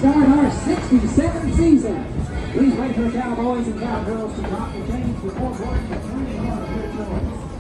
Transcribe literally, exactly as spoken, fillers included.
start our sixty-seventh season. Please wait for the Cowboys and Cowgirls to drop the chains before going to three on your choice.